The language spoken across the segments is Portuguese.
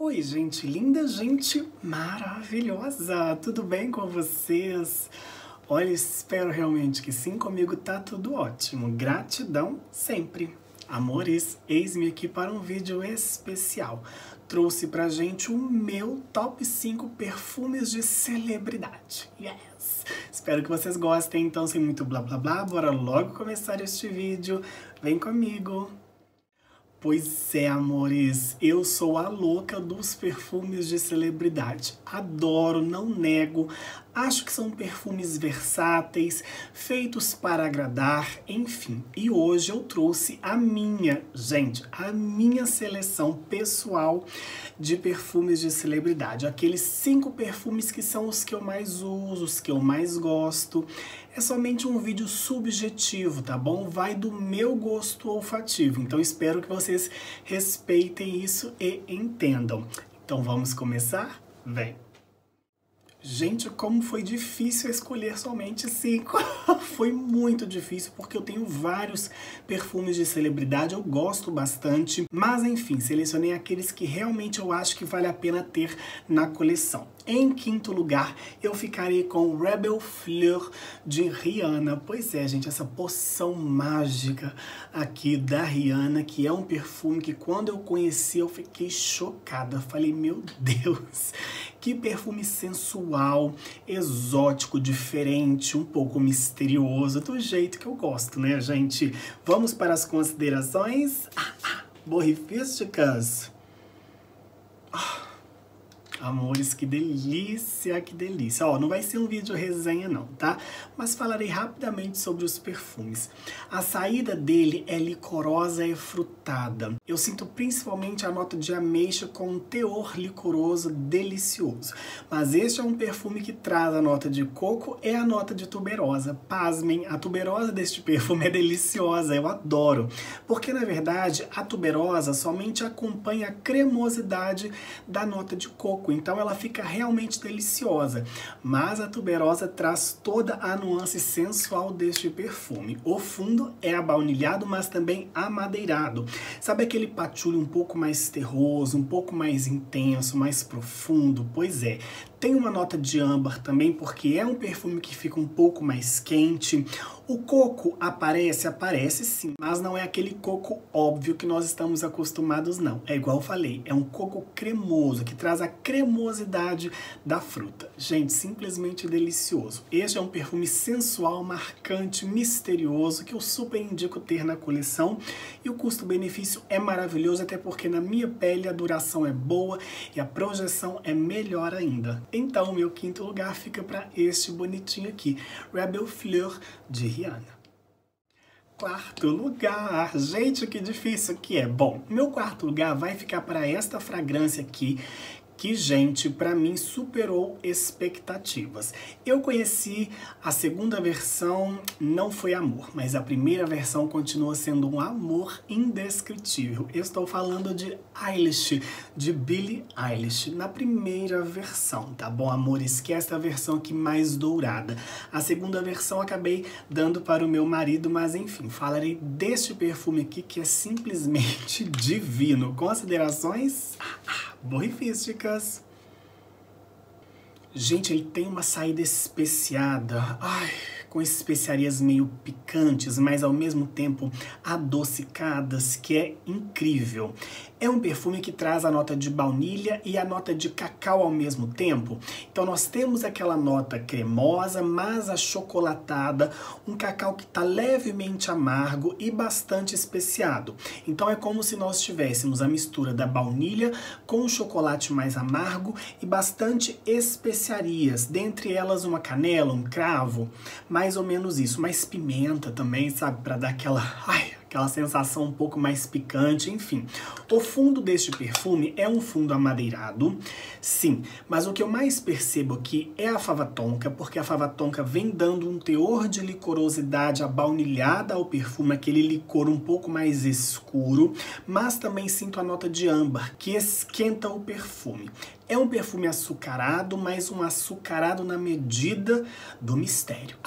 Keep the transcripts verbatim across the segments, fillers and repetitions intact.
Oi, gente linda, gente maravilhosa! Tudo bem com vocês? Olha, espero realmente que sim, comigo tá tudo ótimo. Gratidão sempre. Amores, eis-me aqui para um vídeo especial. Trouxe pra gente o meu top cinco perfumes de celebridade. Yes! Espero que vocês gostem, então sem muito blá blá blá, bora logo começar este vídeo. Vem comigo! Pois é, amores, eu sou a louca dos perfumes de celebridade. Adoro, não nego. Acho que são perfumes versáteis, feitos para agradar, enfim. E hoje eu trouxe a minha, gente, a minha seleção pessoal de perfumes de celebridade. Aqueles cinco perfumes que são os que eu mais uso, os que eu mais gosto. É somente um vídeo subjetivo, tá bom? Vai do meu gosto olfativo. Então espero que vocês respeitem isso e entendam. Então vamos começar? Vem! Gente, como foi difícil escolher somente cinco. Foi muito difícil porque eu tenho vários perfumes de celebridade, eu gosto bastante. Mas enfim, selecionei aqueles que realmente eu acho que vale a pena ter na coleção. Em quinto lugar, eu ficarei com Rebel Fleur de Rihanna. Pois é, gente, essa poção mágica aqui da Rihanna, que é um perfume que quando eu conheci eu fiquei chocada. Falei, meu Deus, que perfume sensual, exótico, diferente, um pouco misterioso, do jeito que eu gosto, né, gente? Vamos para as considerações ah, ah, borrifísticas. Ah. Amores, que delícia, que delícia. Ó, não vai ser um vídeo resenha não, tá? Mas falarei rapidamente sobre os perfumes. A saída dele é licorosa e frutada. Eu sinto principalmente a nota de ameixa com um teor licoroso delicioso. Mas este é um perfume que traz a nota de coco e a nota de tuberosa. Pasmem, a tuberosa deste perfume é deliciosa, eu adoro. Porque, na verdade, a tuberosa somente acompanha a cremosidade da nota de coco. Então ela fica realmente deliciosa, mas a tuberosa traz toda a nuance sensual deste perfume. O fundo é abaunilhado, mas também amadeirado. Sabe aquele patchouli um pouco mais terroso, um pouco mais intenso, mais profundo? Pois é. Tem uma nota de âmbar também, porque é um perfume que fica um pouco mais quente. O coco aparece, aparece sim, mas não é aquele coco óbvio que nós estamos acostumados, não. É igual eu falei, é um coco cremoso, que traz a cremosidade da fruta. Gente, simplesmente delicioso. Este é um perfume sensual, marcante, misterioso, que eu super indico ter na coleção. E o custo-benefício é maravilhoso, até porque na minha pele a duração é boa e a projeção é melhor ainda. Então, meu quinto lugar fica para este bonitinho aqui, Rebel Fleur de Rihanna. Quarto lugar, gente, que difícil que é. Bom, meu quarto lugar vai ficar para esta fragrância aqui, que, gente, pra mim superou expectativas. Eu conheci a segunda versão, não foi amor, mas a primeira versão continua sendo um amor indescritível. Eu estou falando de Eilish, de Billie Eilish, na primeira versão, tá bom, amores? Que é essa versão aqui mais dourada. A segunda versão acabei dando para o meu marido, mas enfim, falarei deste perfume aqui que é simplesmente divino. Considerações? Ah, ah, borrifísticas. Gente, ele tem uma saída especiada, ai, com especiarias meio picantes, mas ao mesmo tempo adocicadas, que é incrível. É um perfume que traz a nota de baunilha e a nota de cacau ao mesmo tempo. Então nós temos aquela nota cremosa, mas achocolatada, um cacau que está levemente amargo e bastante especiado. Então é como se nós tivéssemos a mistura da baunilha com o chocolate mais amargo e bastante especiarias, dentre elas uma canela, um cravo, mais ou menos isso, mais pimenta também, sabe, para dar aquela, ai, aquela sensação um pouco mais picante, enfim. O fundo deste perfume é um fundo amadeirado, sim, mas o que eu mais percebo aqui é a fava tonka, porque a fava tonka vem dando um teor de licorosidade abaunilhada ao perfume, aquele licor um pouco mais escuro, mas também sinto a nota de âmbar, que esquenta o perfume. É um perfume açucarado, mas um açucarado na medida do mistério. Ah!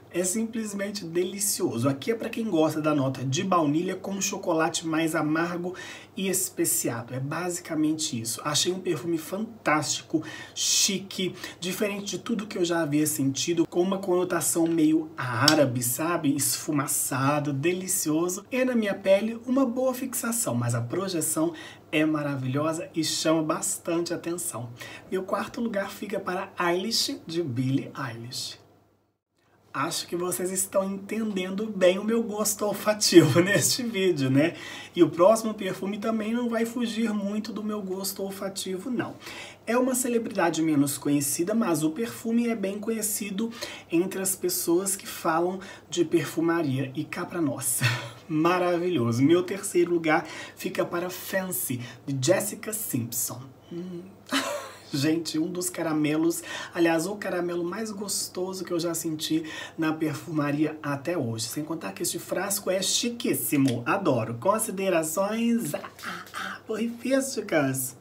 É simplesmente delicioso. Aqui é para quem gosta da nota de baunilha com um chocolate mais amargo e especiado. É basicamente isso. Achei um perfume fantástico, chique, diferente de tudo que eu já havia sentido, com uma conotação meio árabe, sabe? Esfumaçado, delicioso. E na minha pele, uma boa fixação, mas a projeção é maravilhosa e chama bastante atenção. Meu quarto lugar fica para Eilish, de Billie Eilish. Acho que vocês estão entendendo bem o meu gosto olfativo neste vídeo, né? E o próximo perfume também não vai fugir muito do meu gosto olfativo, não. É uma celebridade menos conhecida, mas o perfume é bem conhecido entre as pessoas que falam de perfumaria. E cá pra nós, maravilhoso. Meu terceiro lugar fica para Fancy, de Jessica Simpson. Hum. Gente, um dos caramelos, aliás, o caramelo mais gostoso que eu já senti na perfumaria até hoje. Sem contar que este frasco é chiquíssimo, adoro. Considerações ah, ah, ah, porrifísticas.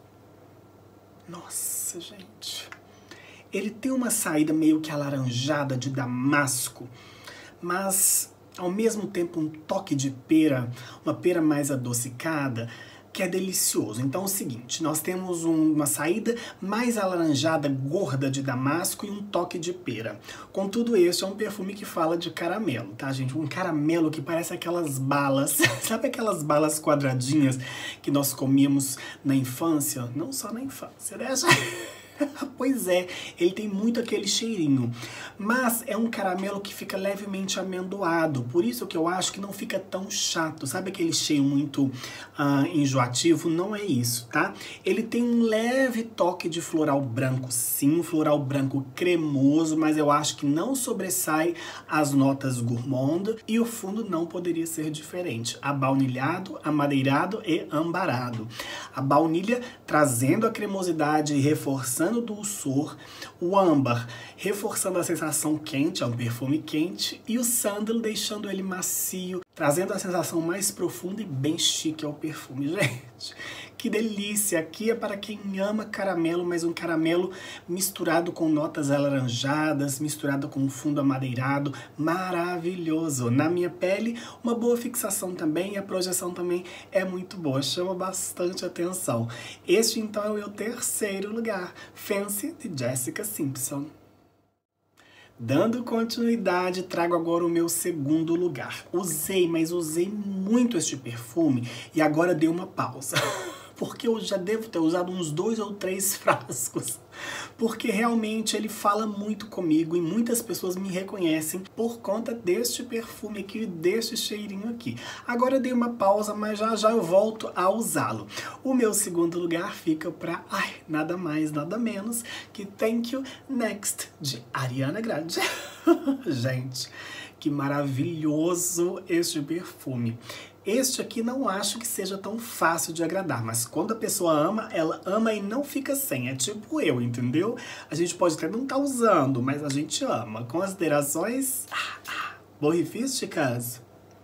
Nossa, gente. Ele tem uma saída meio que alaranjada de damasco, mas ao mesmo tempo um toque de pera, uma pera mais adocicada, que é delicioso. Então é o seguinte, nós temos um, uma saída mais alaranjada, gorda de damasco e um toque de pera. Contudo, este é um perfume que fala de caramelo, tá, gente? Um caramelo que parece aquelas balas, sabe aquelas balas quadradinhas que nós comíamos na infância? Não só na infância, né? Pois é, ele tem muito aquele cheirinho, mas é um caramelo que fica levemente amendoado, por isso que eu acho que não fica tão chato, sabe aquele cheiro muito uh, enjoativo? Não é isso, tá? Ele tem um leve toque de floral branco, sim, um floral branco cremoso, mas eu acho que não sobressai as notas gourmand, e o fundo não poderia ser diferente, abaunilhado, amadeirado e ambarado. A baunilha trazendo a cremosidade e reforçando o dulçor, o âmbar reforçando a sensação quente, é um perfume quente, e o sândalo deixando ele macio, trazendo a sensação mais profunda e bem chique ao perfume. Gente, que delícia! Aqui é para quem ama caramelo, mas um caramelo misturado com notas alaranjadas, misturado com um fundo amadeirado, maravilhoso! Na minha pele, uma boa fixação também, e a projeção também é muito boa, chama bastante atenção. Este, então, é o meu terceiro lugar, Fancy, de Jessica Simpson. Dando continuidade, trago agora o meu segundo lugar. Usei, mas usei muito este perfume e agora dei uma pausa. Porque eu já devo ter usado uns dois ou três frascos. Porque realmente ele fala muito comigo e muitas pessoas me reconhecem por conta deste perfume aqui, deste cheirinho aqui. Agora eu dei uma pausa, mas já já eu volto a usá-lo. O meu segundo lugar fica para, ai, nada mais, nada menos que Thank You Next, de Ariana Grande. Gente, que maravilhoso este perfume. Este aqui não acho que seja tão fácil de agradar, mas quando a pessoa ama, ela ama e não fica sem. É tipo eu, entendeu? A gente pode até não estar usando, mas a gente ama. Considerações ah, ah, borrifísticas?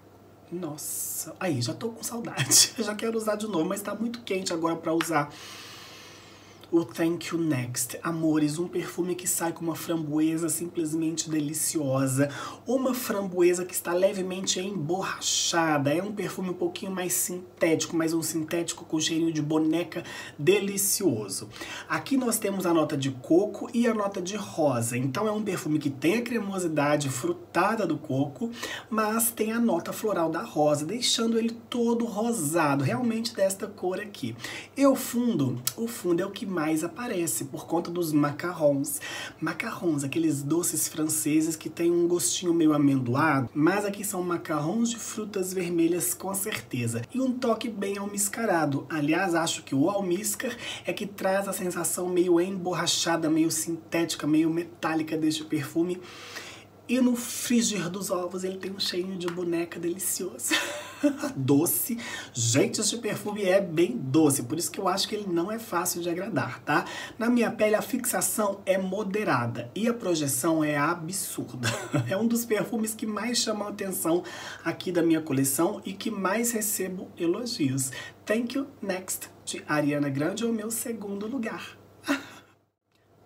Nossa, aí já tô com saudade. Já quero usar de novo, mas tá muito quente agora pra usar. O Thank You Next. Amores, um perfume que sai com uma framboesa simplesmente deliciosa. Uma framboesa que está levemente emborrachada. É um perfume um pouquinho mais sintético, mas um sintético com cheirinho de boneca delicioso. Aqui nós temos a nota de coco e a nota de rosa. Então é um perfume que tem a cremosidade frutada do coco, mas tem a nota floral da rosa, deixando ele todo rosado, realmente desta cor aqui. E o fundo, o fundo é o que mais mais aparece por conta dos macarrons. Macarrons, aqueles doces franceses que tem um gostinho meio amendoado, mas aqui são macarrons de frutas vermelhas com certeza. E um toque bem almiscarado. Aliás, acho que o almíscar é que traz a sensação meio emborrachada, meio sintética, meio metálica deste perfume. E no frigir dos ovos ele tem um cheirinho de boneca delicioso. Doce. Gente, este perfume é bem doce, por isso que eu acho que ele não é fácil de agradar, tá? Na minha pele a fixação é moderada e a projeção é absurda. É um dos perfumes que mais chamam a atenção aqui da minha coleção e que mais recebo elogios. Thank You Next, de Ariana Grande, é o meu segundo lugar.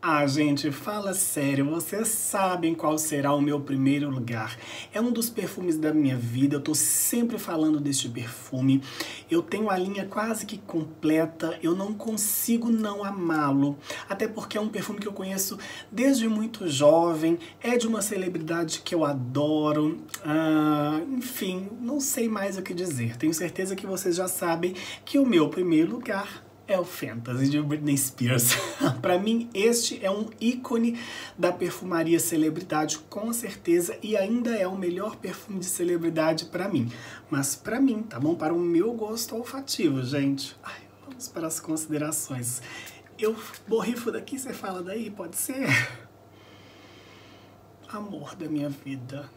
Ah, gente, fala sério, vocês sabem qual será o meu primeiro lugar. É um dos perfumes da minha vida, eu tô sempre falando deste perfume. Eu tenho a linha quase que completa, eu não consigo não amá-lo. Até porque é um perfume que eu conheço desde muito jovem, é de uma celebridade que eu adoro. Ah, enfim, não sei mais o que dizer. Tenho certeza que vocês já sabem que o meu primeiro lugar é o Fantasy de Britney Spears. Para mim, este é um ícone da perfumaria celebridade, com certeza, e ainda é o melhor perfume de celebridade para mim. Mas para mim, tá bom? Para o meu gosto olfativo, gente. Ai, vamos para as considerações. Eu borrifo daqui, você fala daí, pode ser? Amor da minha vida.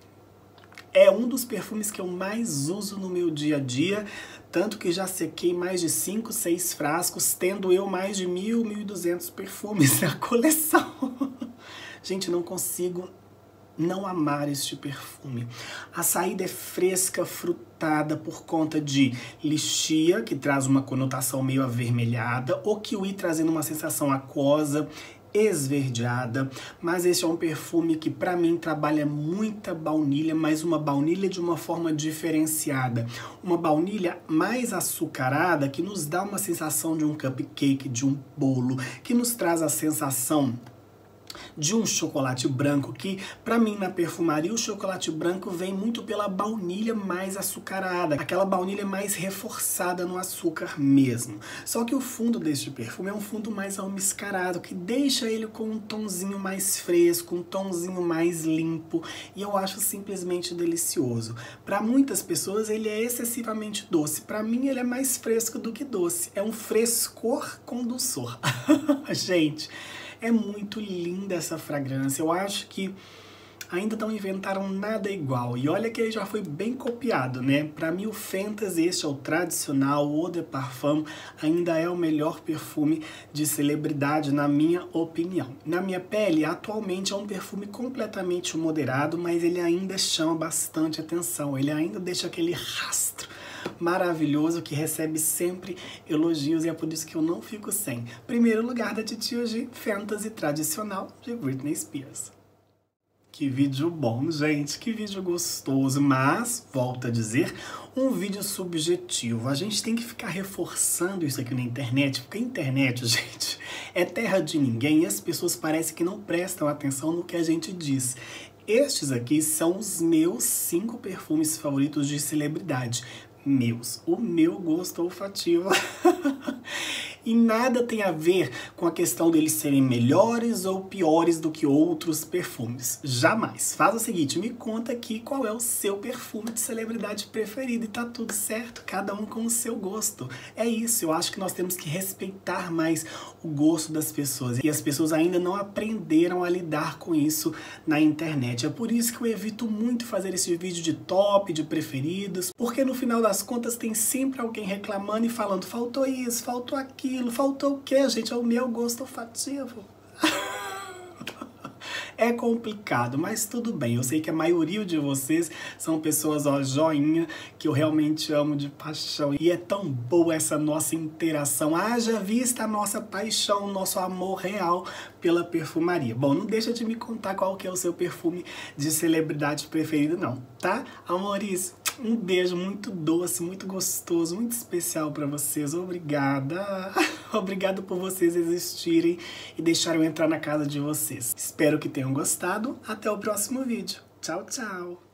É um dos perfumes que eu mais uso no meu dia a dia, tanto que já sequei mais de cinco, seis frascos, tendo eu mais de mil, mil e duzentos perfumes na coleção. Gente, não consigo não amar este perfume. A saída é fresca, frutada por conta de lixia, que traz uma conotação meio avermelhada, ou kiwi trazendo uma sensação aquosa, esverdeada, mas esse é um perfume que para mim trabalha muita baunilha, mas uma baunilha de uma forma diferenciada, uma baunilha mais açucarada que nos dá uma sensação de um cupcake, de um bolo, que nos traz a sensação de um chocolate branco, que para mim na perfumaria o chocolate branco vem muito pela baunilha mais açucarada, aquela baunilha mais reforçada no açúcar mesmo. Só que o fundo deste perfume é um fundo mais almiscarado, que deixa ele com um tonzinho mais fresco, um tonzinho mais limpo, e eu acho simplesmente delicioso. Para muitas pessoas ele é excessivamente doce, para mim ele é mais fresco do que doce, é um frescor com dulçor. Gente, é muito linda essa fragrância, eu acho que ainda não inventaram nada igual. E olha que ele já foi bem copiado, né? Pra mim o Fantasy, este é o tradicional, o Eau de Parfum, ainda é o melhor perfume de celebridade, na minha opinião. Na minha pele, atualmente é um perfume completamente moderado, mas ele ainda chama bastante atenção, ele ainda deixa aquele rastro maravilhoso que recebe sempre elogios, e é por isso que eu não fico sem. Primeiro lugar da Titi hoje, Fantasy tradicional de Britney Spears. Que vídeo bom, gente, que vídeo gostoso, mas, volto a dizer, um vídeo subjetivo. A gente tem que ficar reforçando isso aqui na internet, porque a internet, gente, é terra de ninguém e as pessoas parecem que não prestam atenção no que a gente diz. Estes aqui são os meus cinco perfumes favoritos de celebridade. Meus, o meu gosto olfativo. E nada tem a ver com a questão deles serem melhores ou piores do que outros perfumes. Jamais. Faz o seguinte, me conta aqui qual é o seu perfume de celebridade preferido e tá tudo certo, cada um com o seu gosto. É isso, eu acho que nós temos que respeitar mais o gosto das pessoas. E as pessoas ainda não aprenderam a lidar com isso na internet. É por isso que eu evito muito fazer esse vídeo de top, de preferidos, porque no final das contas tem sempre alguém reclamando e falando, faltou isso, faltou aquilo. Faltou o que, gente? É o meu gosto olfativo. É complicado, mas tudo bem. Eu sei que a maioria de vocês são pessoas, ó, joinha, que eu realmente amo de paixão. E é tão boa essa nossa interação. Haja vista a nossa paixão, o nosso amor real pela perfumaria. Bom, não deixa de me contar qual que é o seu perfume de celebridade preferido, não, tá? Amores, um beijo muito doce, muito gostoso, muito especial pra vocês. Obrigada. Obrigado por vocês existirem e deixarem eu entrar na casa de vocês. Espero que tenham gostado. Até o próximo vídeo. Tchau, tchau.